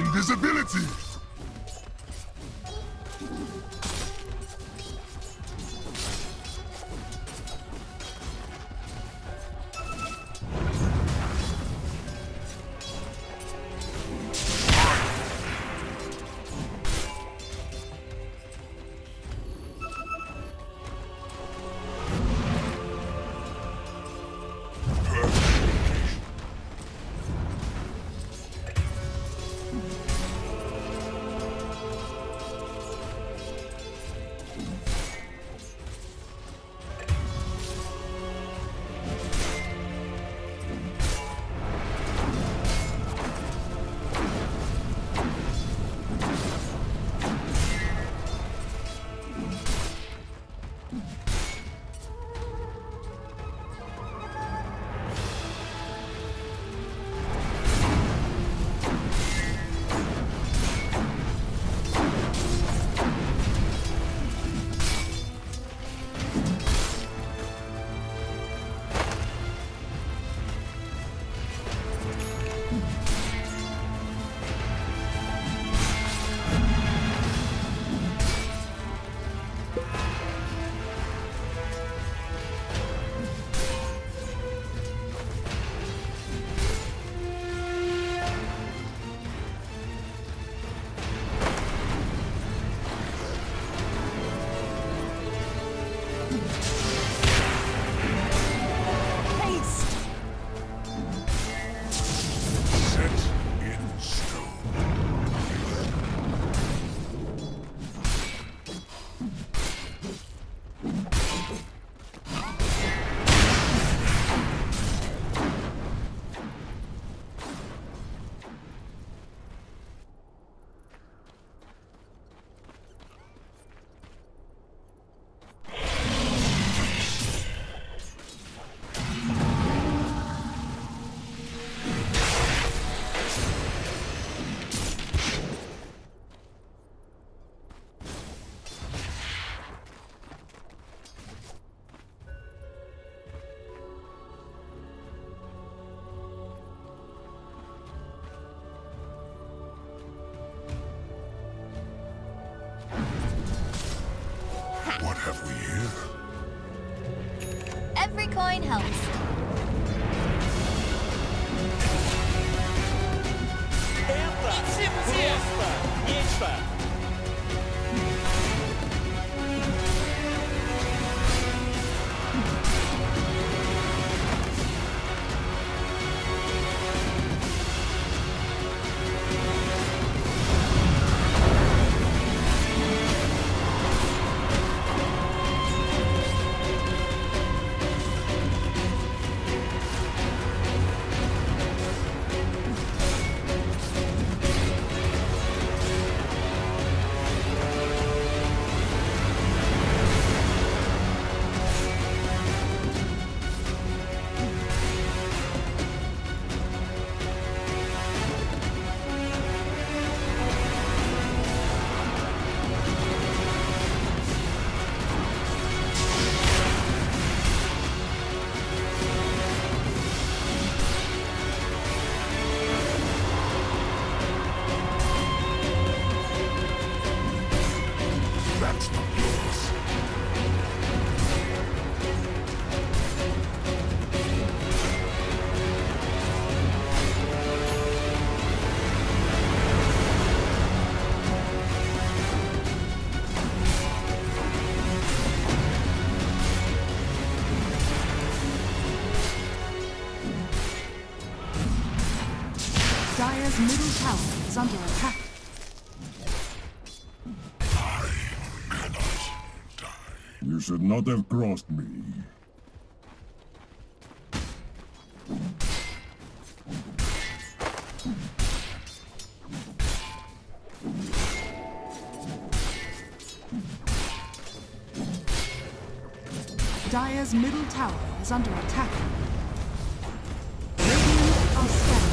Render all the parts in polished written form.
Invisibility! What have we here? Every coin helps. Dire's middle tower is under attack. I cannot die. You should not have crossed me. Dire's middle tower is under attack. Radiant are scanning.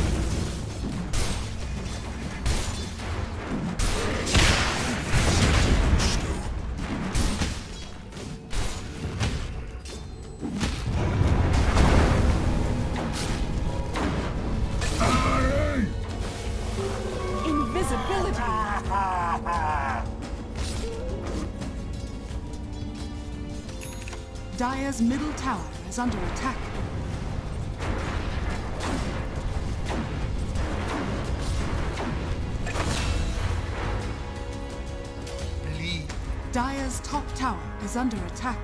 Dire's middle tower is under attack. Bleed. Dire's top tower is under attack.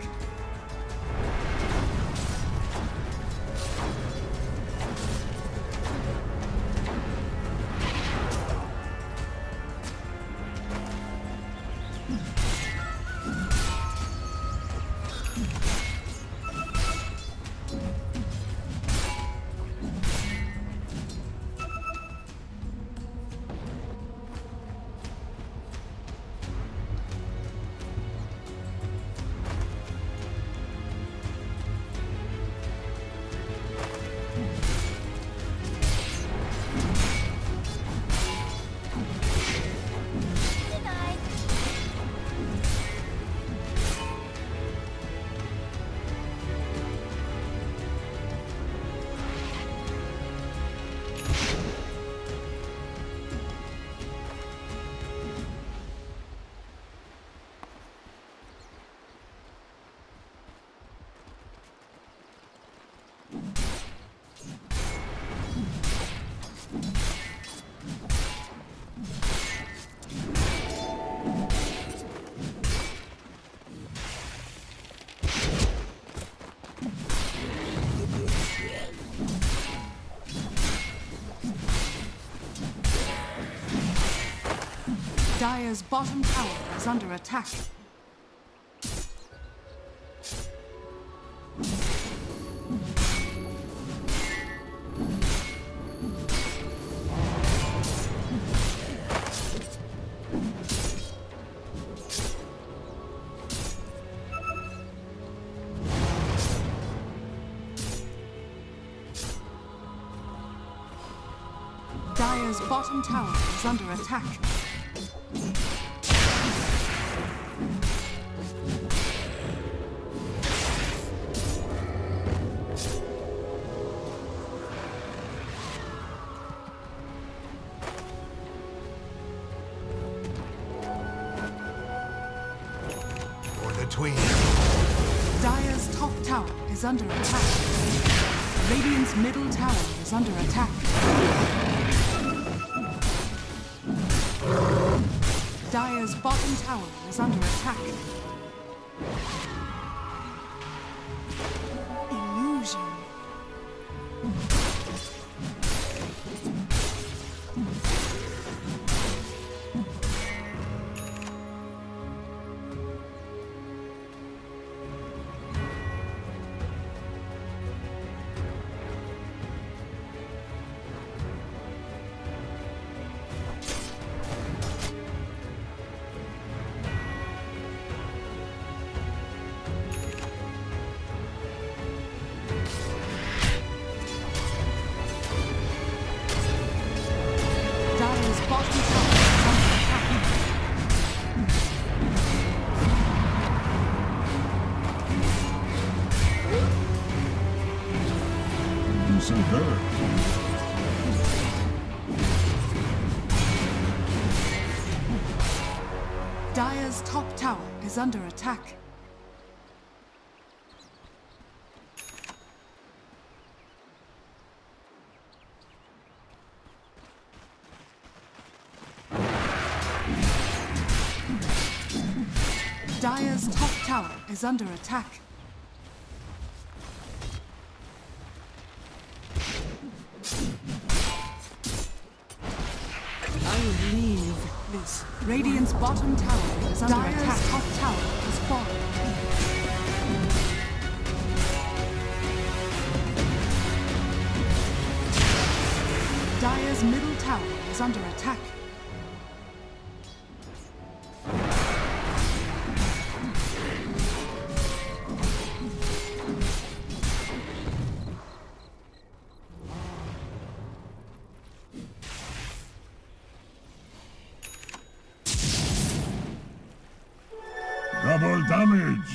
Dire's bottom tower is under attack. Dire's bottom tower is under attack. For the tween. Dire's top tower is under attack. Radiant's middle tower is under attack. Dire's bottom tower is under attack. Illusion. Dire's bottom tower is under attack. Decent hurt. Dire's top tower is under attack. Dire's top tower is under attack. I leave this. Radiant's bottom tower is under attack. Dire's top tower has fallen. Dire's middle tower is under attack. Double damage!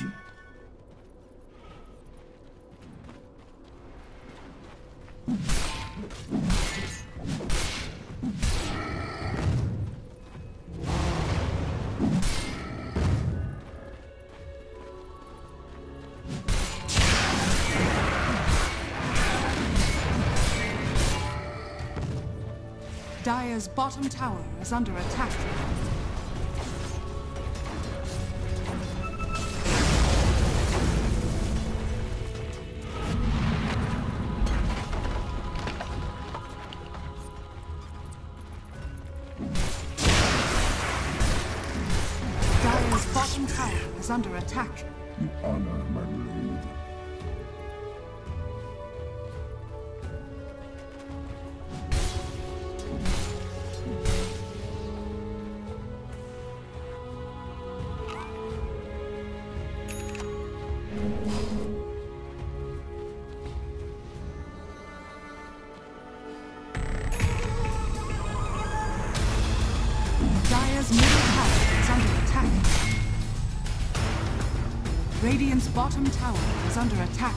Dire's bottom tower is under attack. Dire's bottom tower is under attack. You honor my blade. Dire's middle tower is under attack. Radiant's bottom tower is under attack.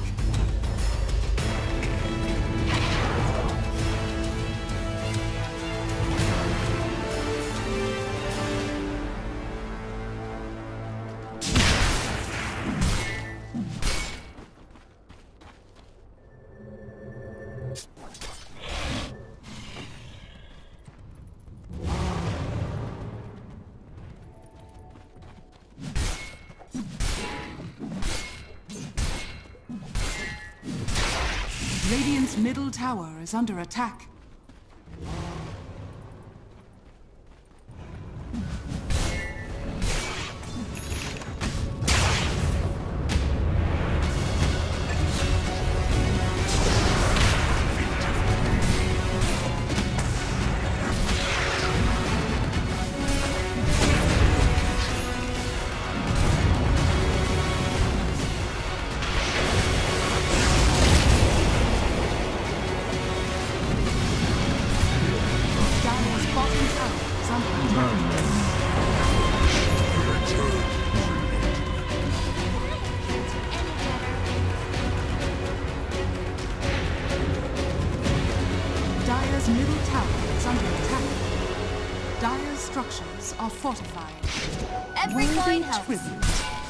Radiant's middle tower is under attack. Dire's middle tower is under attack. Dire's structures are fortified. Every Worthy coin helps. tribute.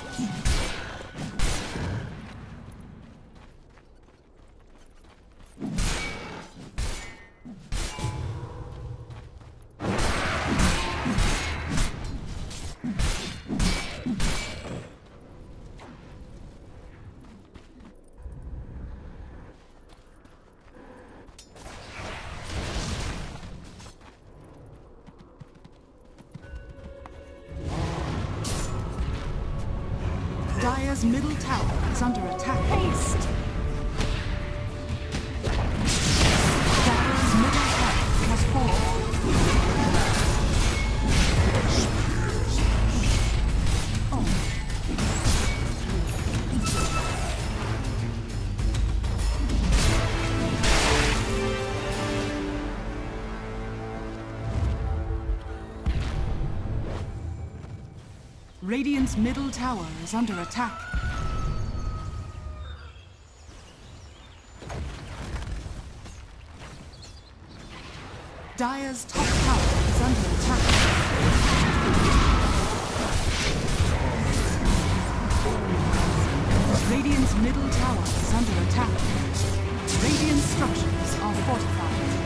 Dire's middle tower is under attack. Haste! Dire's middle tower has fallen. Radiant's middle tower is under attack. Dire's top tower is under attack. Radiant's middle tower is under attack. Radiant structures are fortified.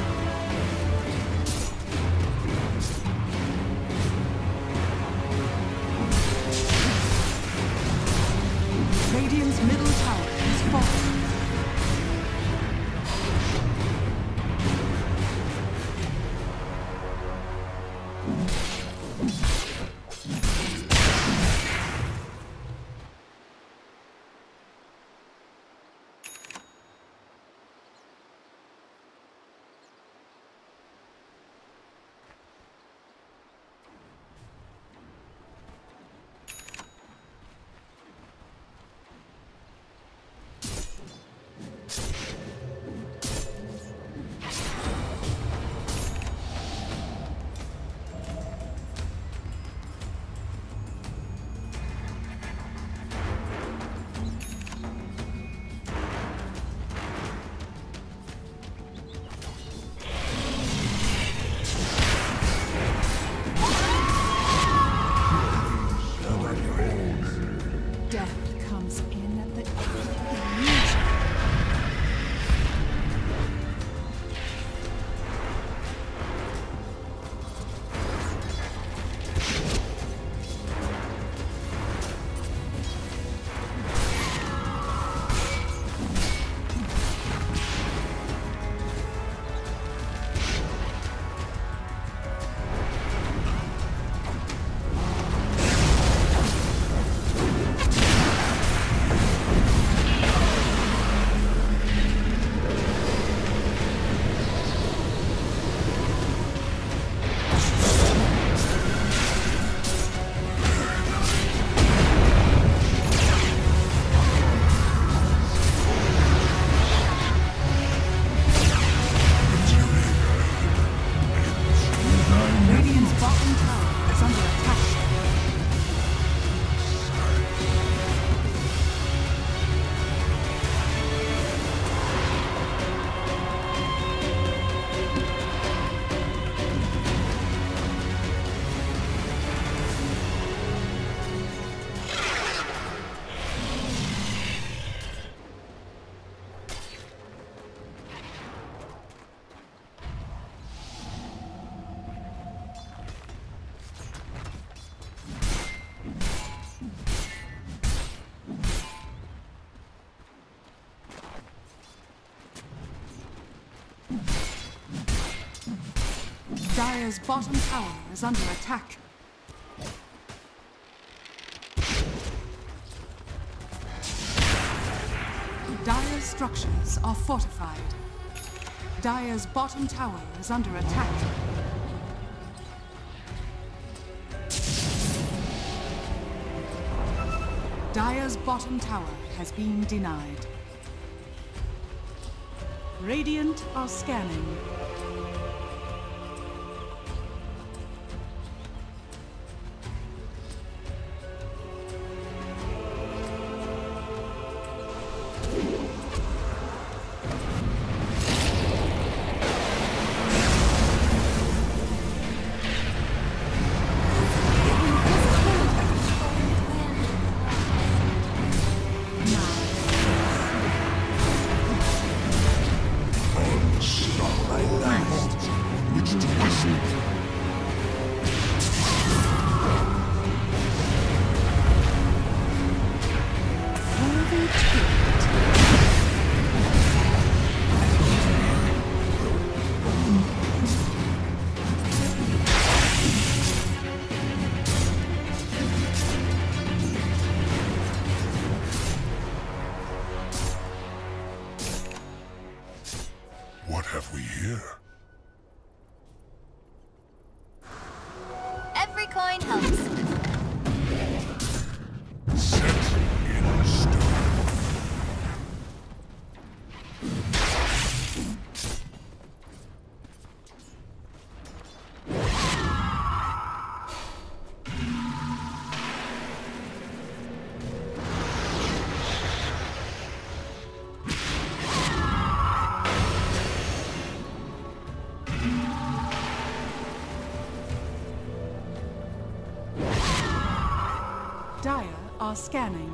Radiant's middle tower is falling. Dire's bottom tower is under attack. Dire's structures are fortified. Dire's bottom tower is under attack. Dire's bottom tower has been denied. Radiant are scanning. What have we here? Every coin helps. Set in stone. Dire are scanning.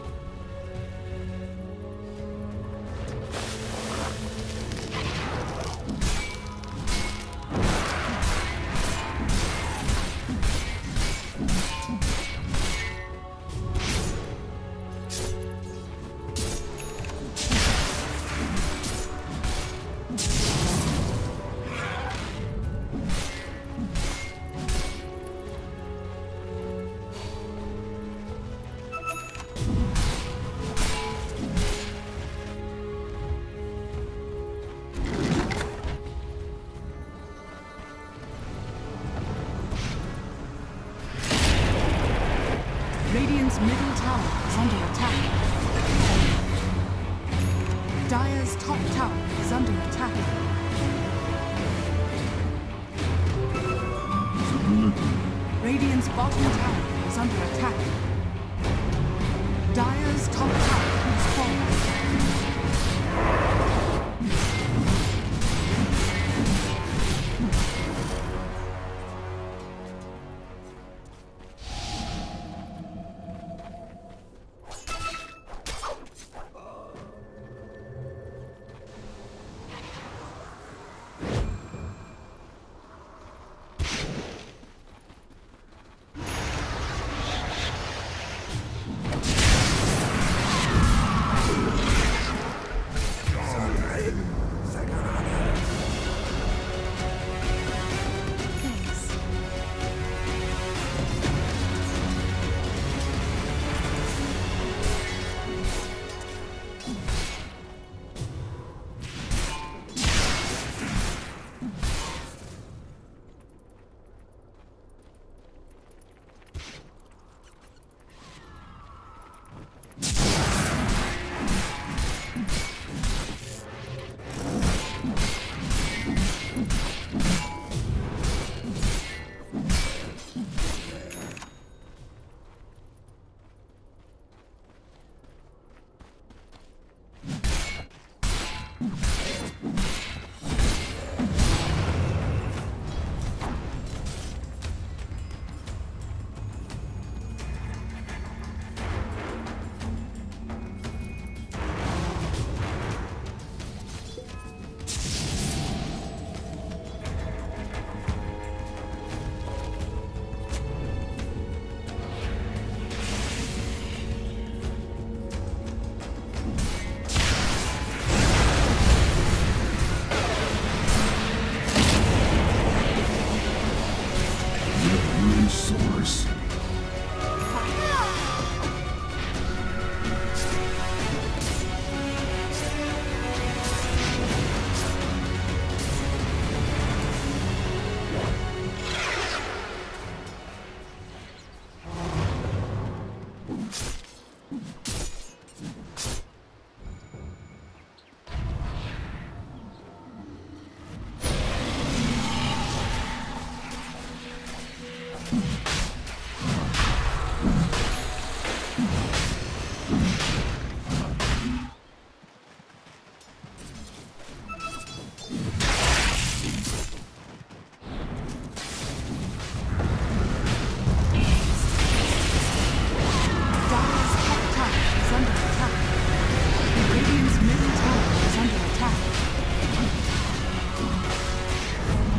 Radiant's middle tower is under attack. Dire's top tower is under attack. Radiant's bottom tower is under attack. Dire's top tower is falling.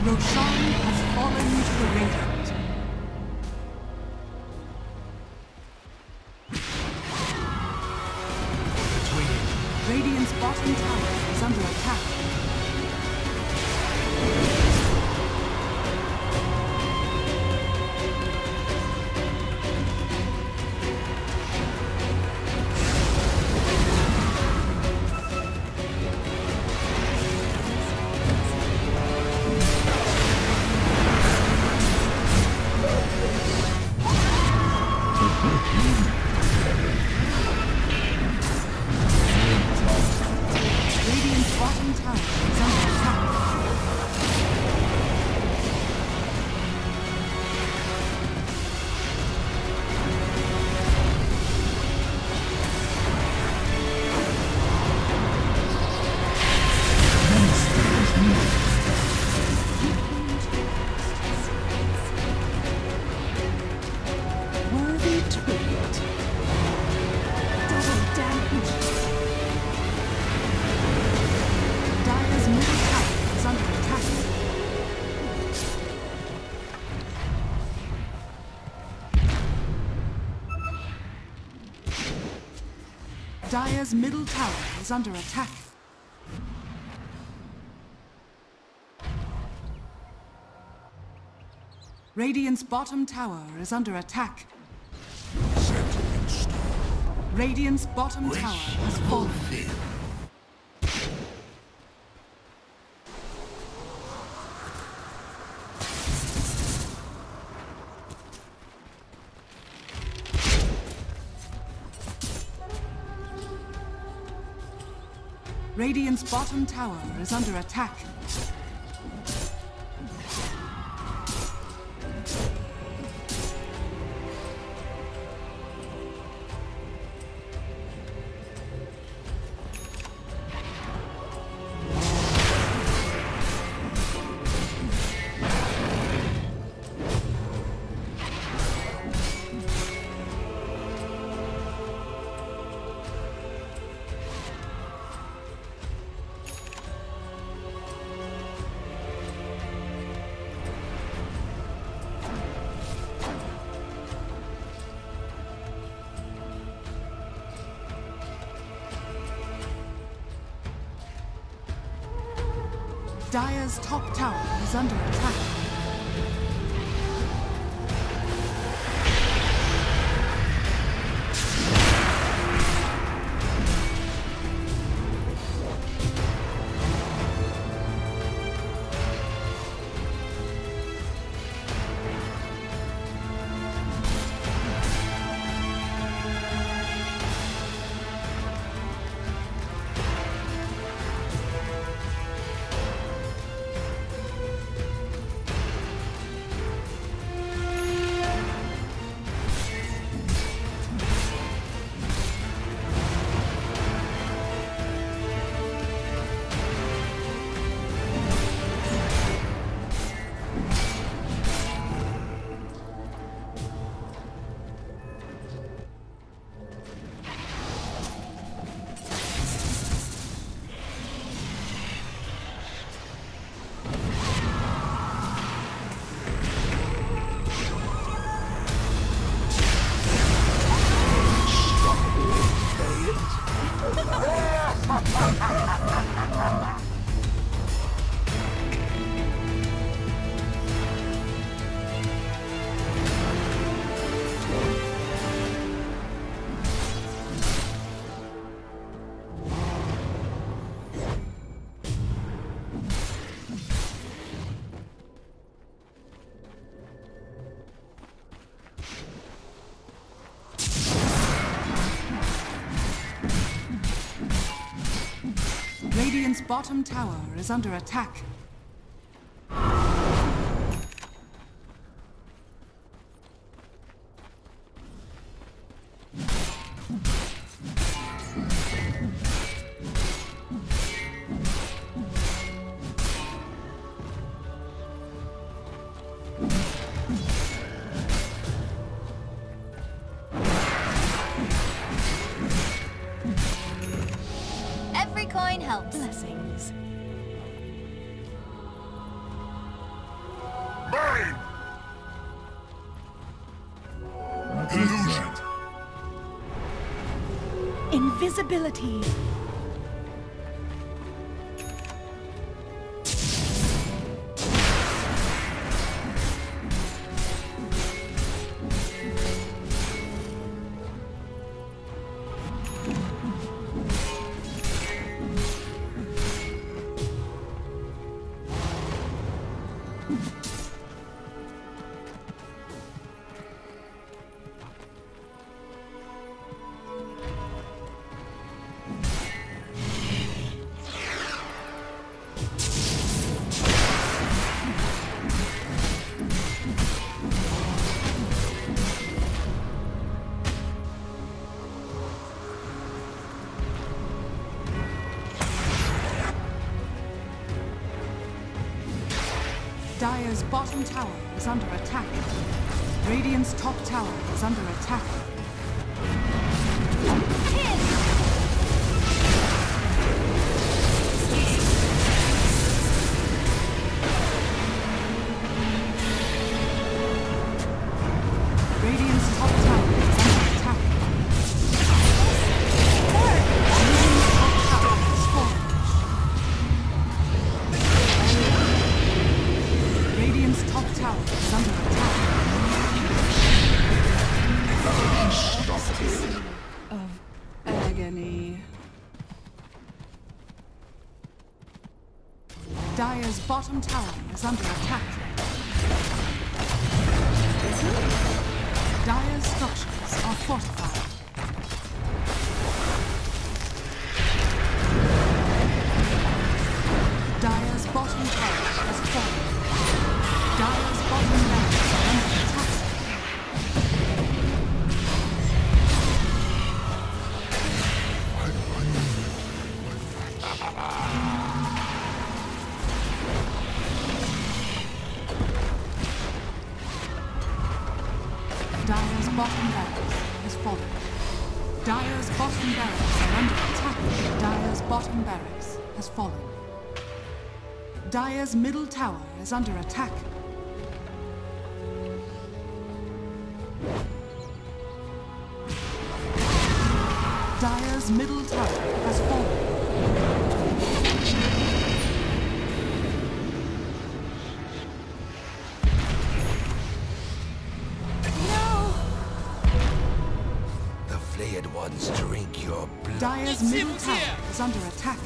Roshan has fallen to the Radiant. Radiant's bottom tower is under attack. Radiant's bottom tower is under attack. Worthy tribute. Double damage. Dire's middle tower is under attack. Dire's middle tower is under attack. Radiant's bottom tower is under attack. Set in stone. Radiant's bottom tower has fallen. Fear. Radiant's bottom tower is under attack. Dire's top tower is under attack. Radiant's bottom tower is under attack. Every coin helps. Blessings. invisibility. Dire's bottom tower is under attack. Radiant's top tower is under attack. Radiant's top tower is under attack. Radiant's top tower is fallen. Radiant's top tower is under attack. Of agony. Dire's bottom tower is under attack. Dire's structures are fortified. Dire's bottom tower has fallen. Dire's bottom barracks are under attack. Dire's bottom barracks has fallen. Dire's bottom barracks are under attack. Dire's bottom barracks has fallen. Dire's middle tower is under attack. Dire's middle tower has fallen. The flayed ones drink your blood. Dire's middle tower is under attack.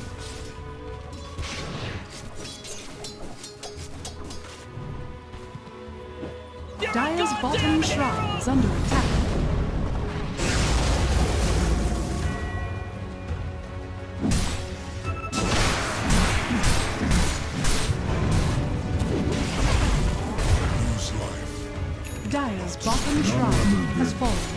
Dire's bottom shrine is under attack. Lose life. Dire's bottom shrine has fallen.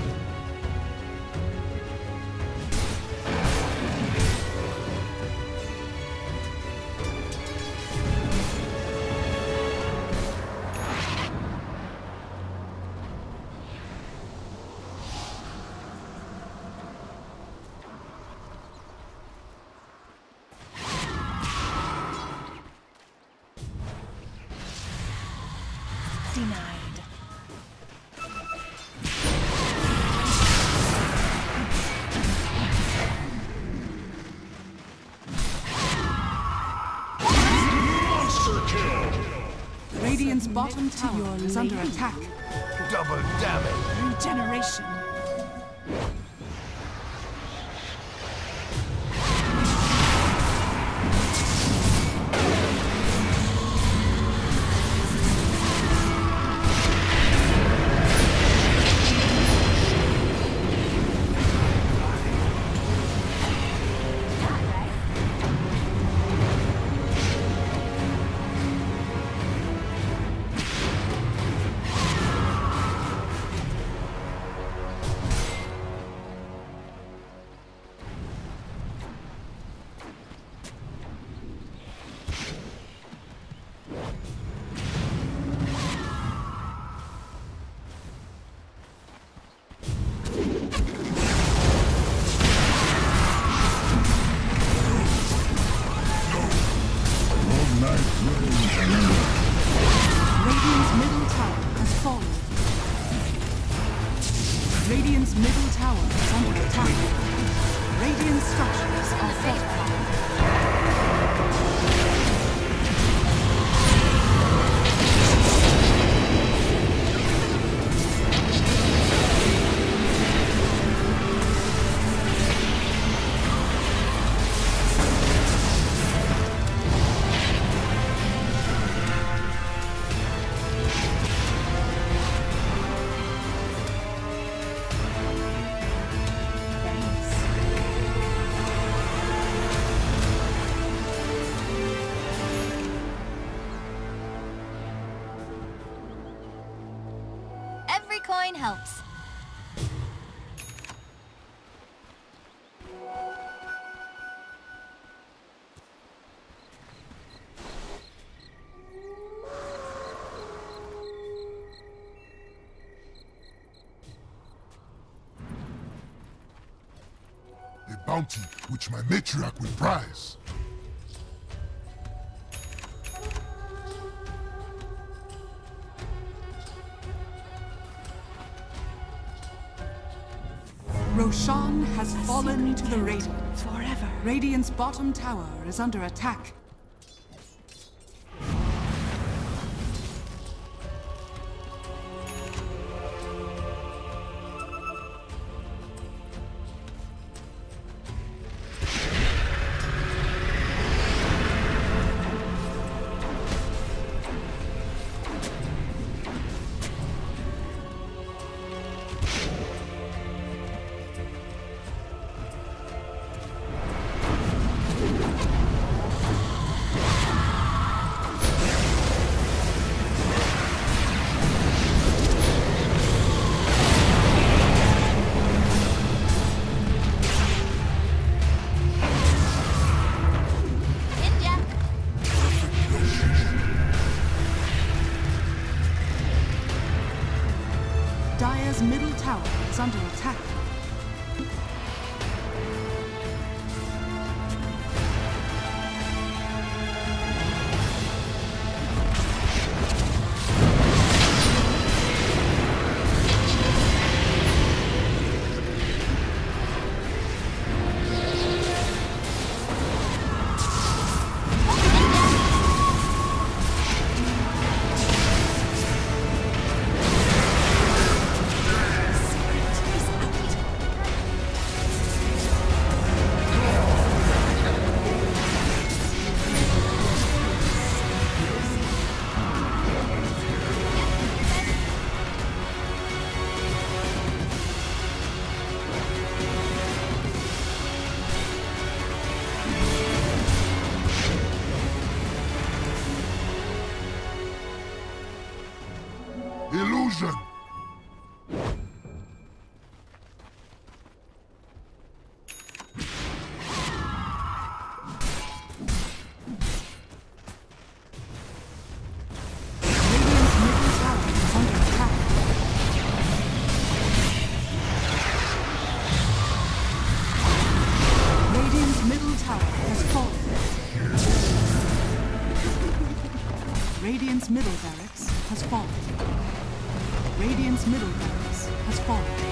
Denied. Monster kill. Radiant's bottom tower is under attack. Double damage. Regeneration. Radiant's middle tower has fallen. Radiant's middle tower is under attack. Radiant structures are fortified. Every coin helps. A bounty which my matriarch will prize. Roshan has fallen to the Radiant. Forever. Radiant's bottom tower is under attack. Dire's middle tower is under attack. Illusion! Radiant's middle tower is under attack. Radiant's middle barracks has fallen. Radiant's middle barracks has fallen.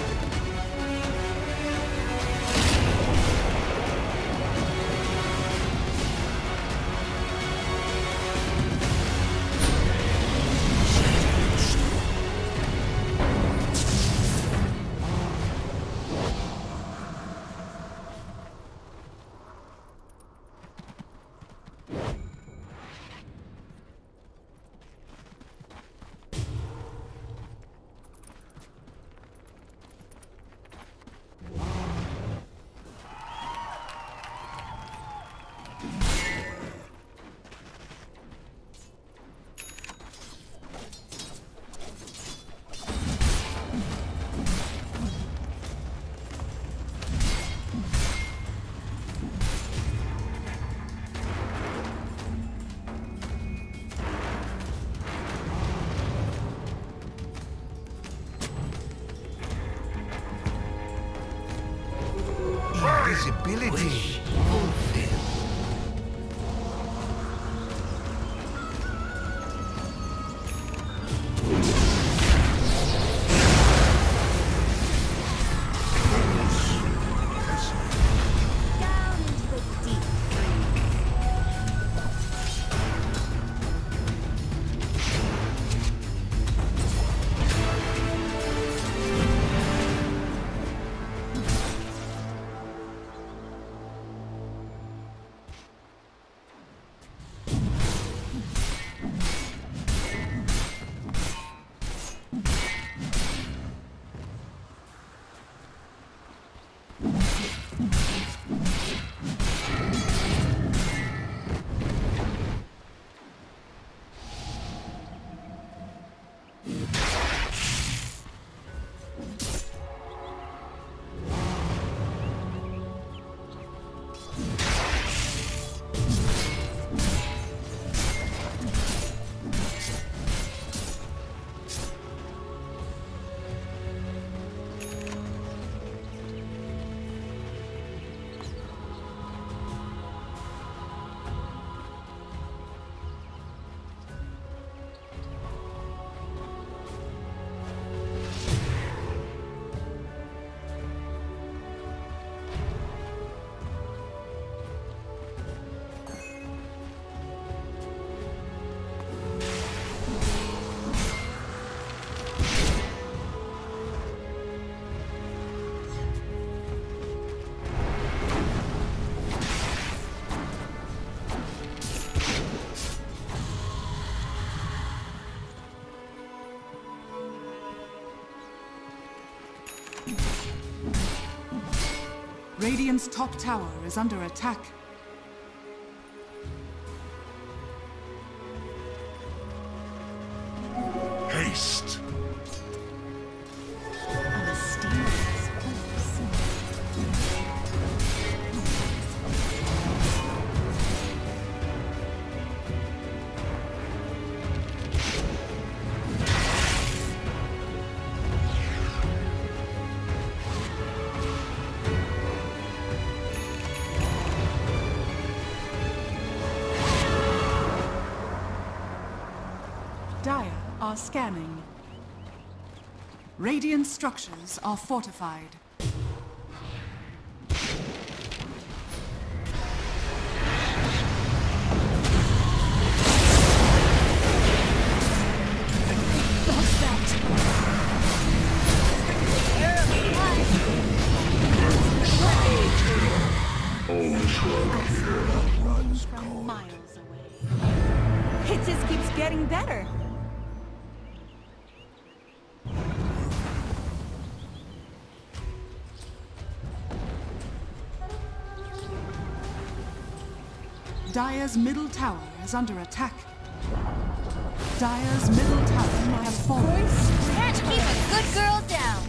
Invisibility fulfilled. Radiant's top tower is under attack. Haste. A mysterious force. Dire are scanning. Radiant structures are fortified. From miles away. It just keeps getting better. Dire's middle tower is under attack. Dire's middle tower has fallen. Can't keep a good girl down.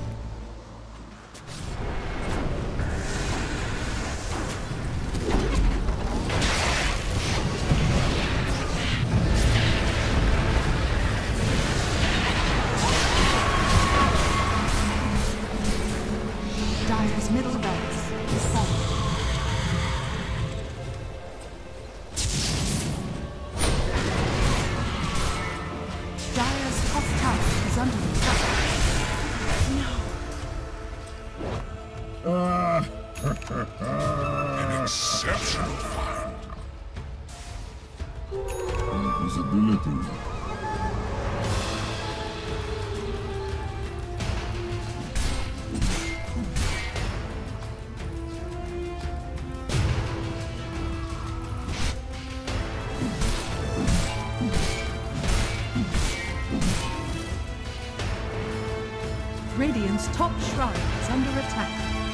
Dire's middle barracks is fallen. Dire's top tower is under attack. An exceptional find. Invisibility. Radiant's top shrine is under attack.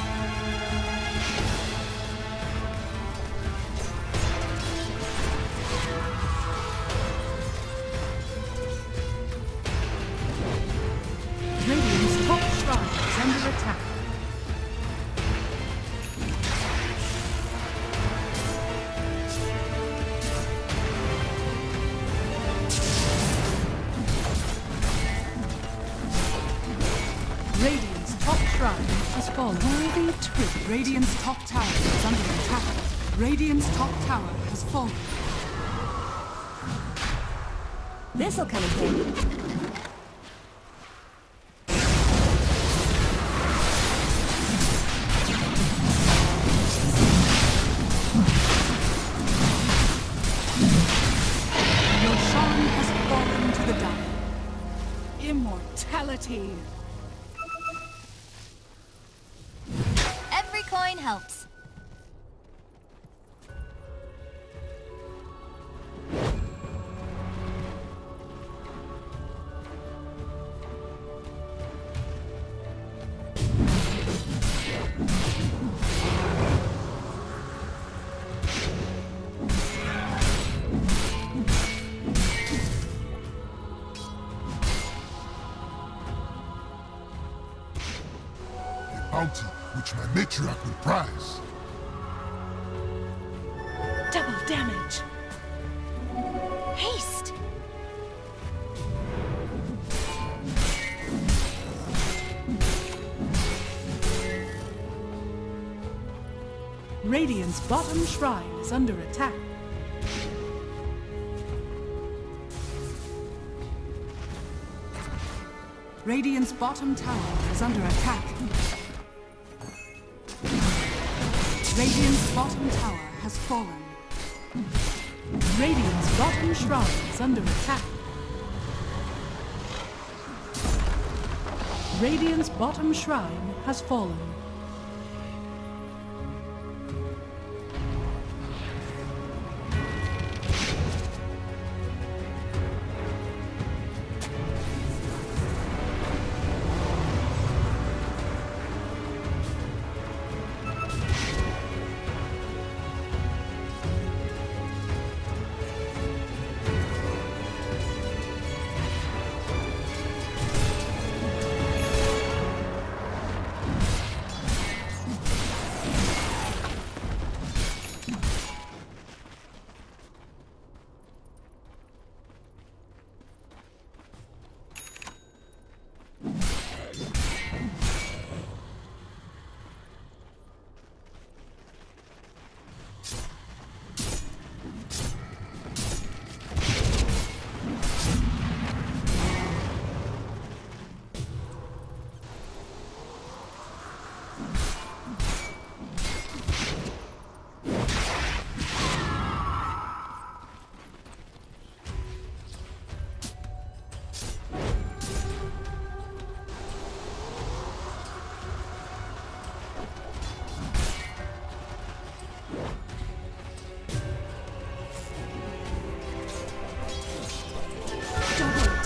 Radiant's top shrine is under attack. Radiant's top shrine has fallen. Worthy trip. Radiant's top tower is under attack. Radiant's top tower has fallen. This'll come in handy. Your shrine has fallen to the dire. Immortality. Every coin helps. A bounty which my matriarch will prize. Double damage. Haste. Radiant's bottom shrine is under attack. Radiant's bottom tower is under attack. Radiant's bottom tower has fallen. Radiant's bottom shrine is under attack. Radiant's bottom shrine has fallen.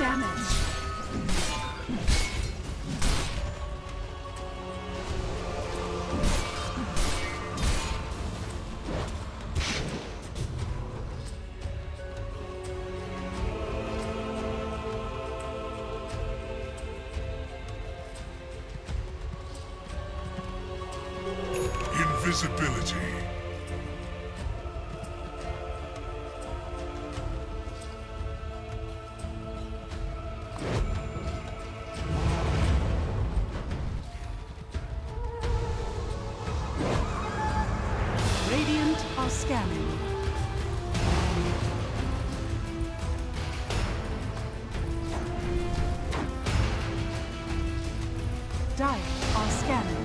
damage. Invisibility. Radiant are scanning. Dire are scanning.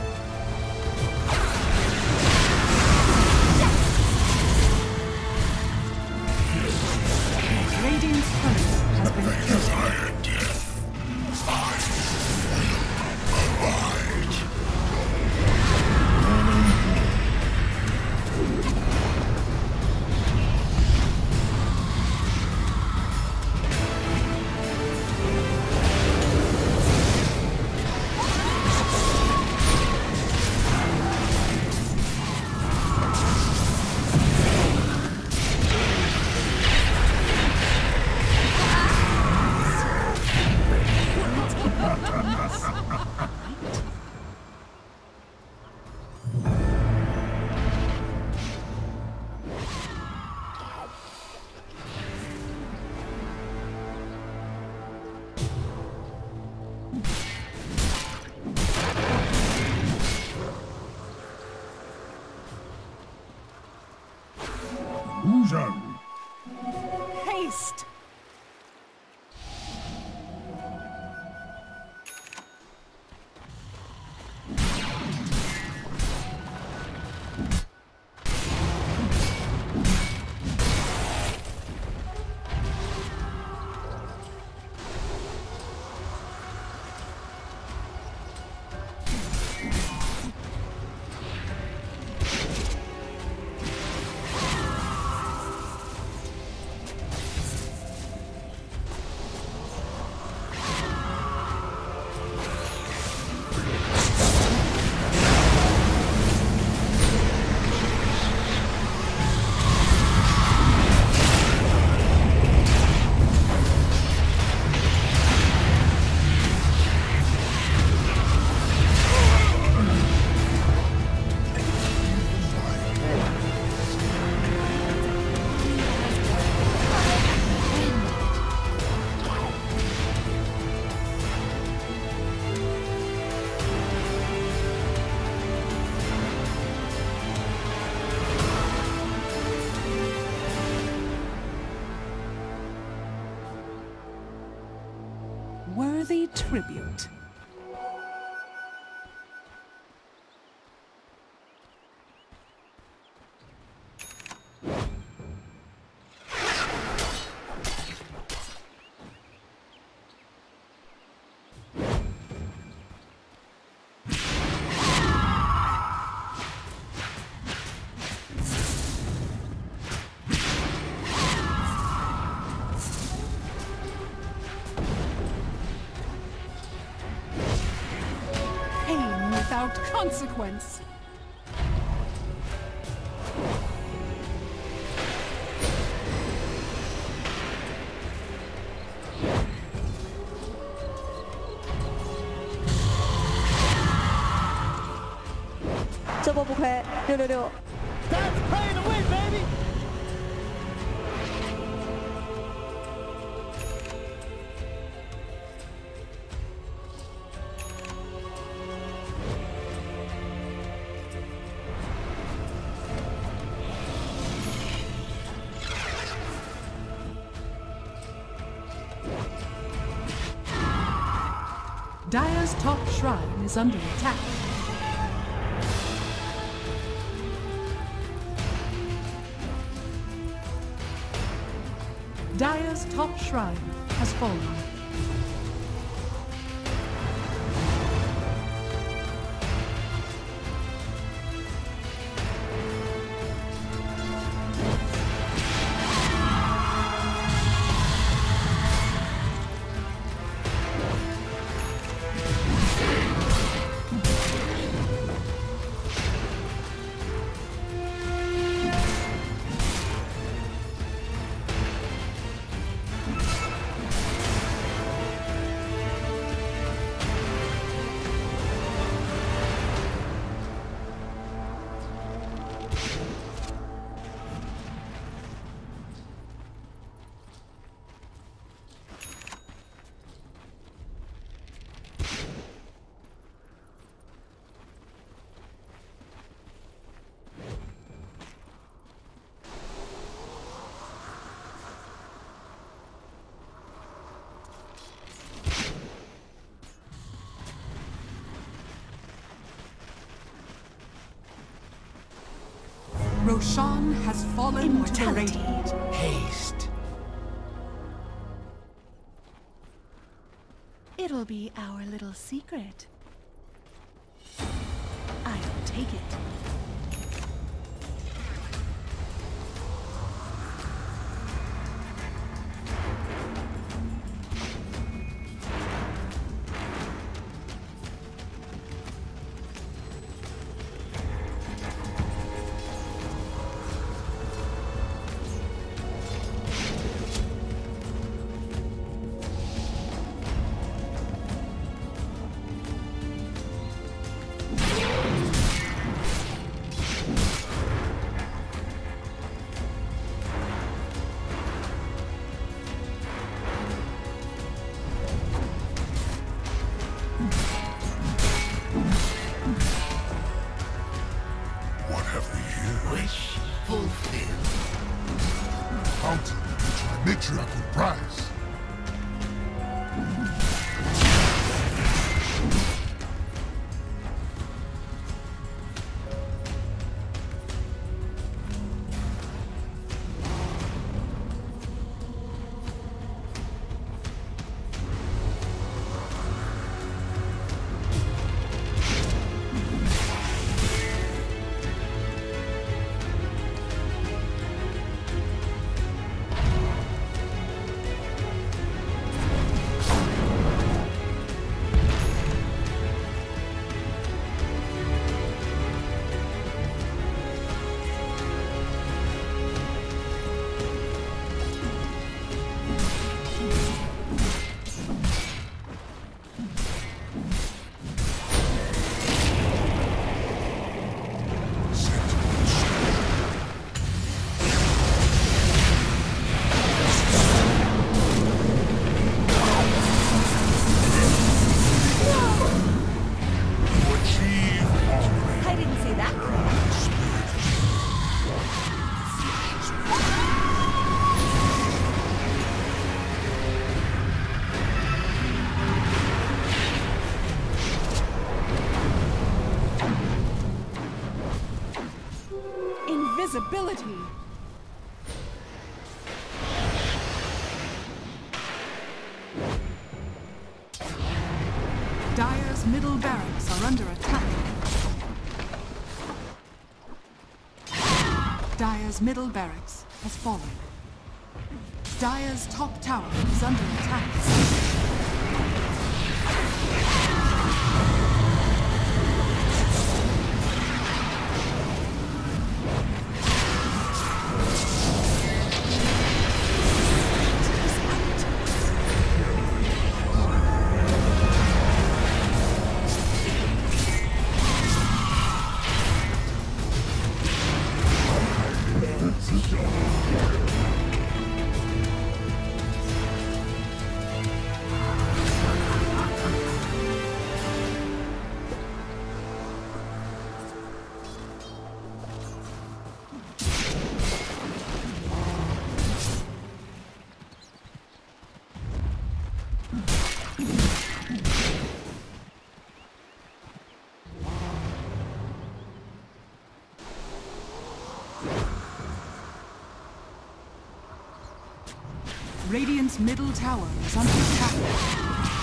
Radiant's turret has been killed. Iron death. I will abide. Ujan. Haste! Worthy tribute. Pain without consequence. Dire's top shrine is under attack. Dire's top shrine has fallen. Roshan has fallen to the Immortality. Radiant. Haste. It'll be our little secret. I'll take it. What have we here? Wish fulfilled. Bounty, which my matriarch will prize. I didn't say that. Invisibility. Dire's middle barracks are under attack. Dire's middle barracks has fallen. Dire's top tower is under attack. Radiant's middle tower is under attack.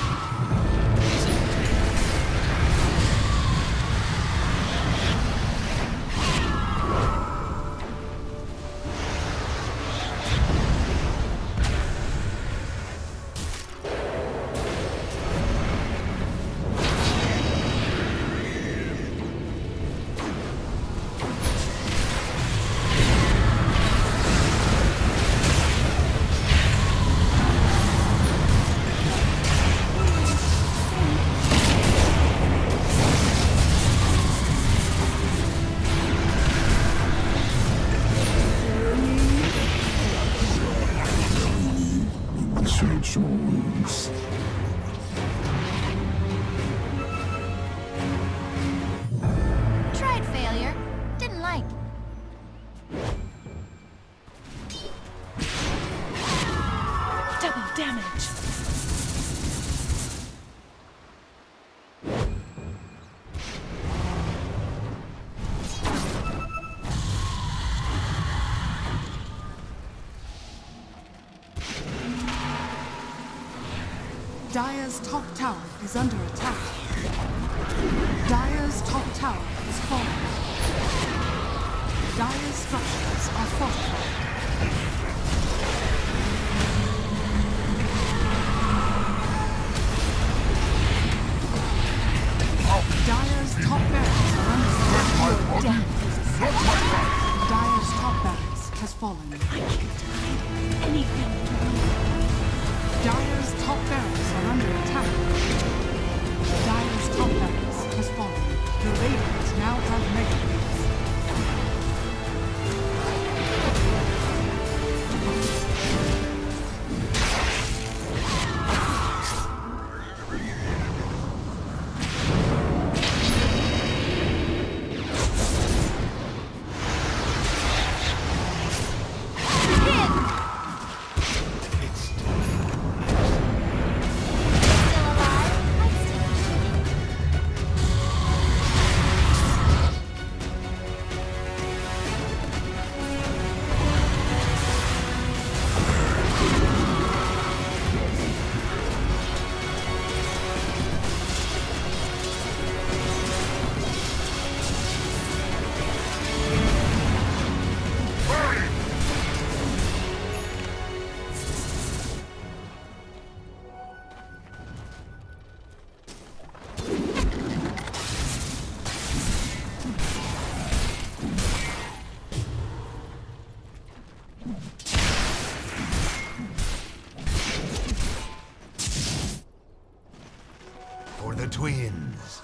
Search your wounds. Tried failure. Didn't like. Double damage. Dire's top tower is under attack. Dire's top tower is falling. Dire's structures are fortified. Dire's top barracks are under attack. Dire's top barracks has fallen. I can die. Anything. Dire's top barracks are under attack. Dire's top barracks has fallen. The Radiant now have mega creeps. For the twins.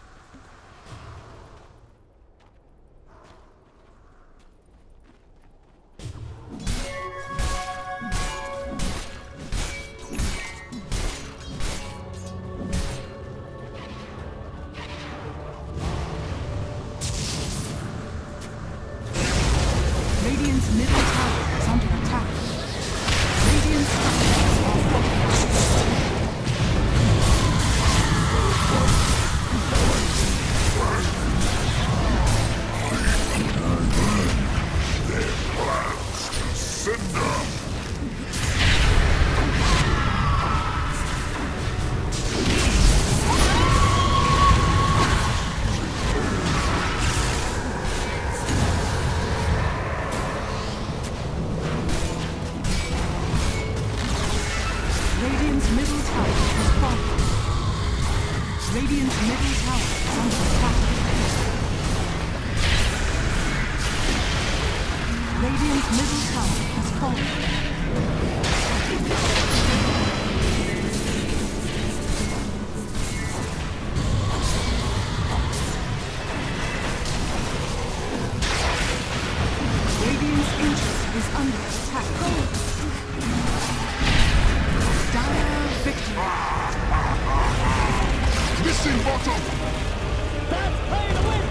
Radiant's middle tower is under attack. Radiant's structures are fortified. Radiant's middle tower has fallen. Radiant's middle tower is under attack. Radiant's middle tower has fallen. Radiant's Ancient is under attack. Dire victory. Missing bottom! That's playing away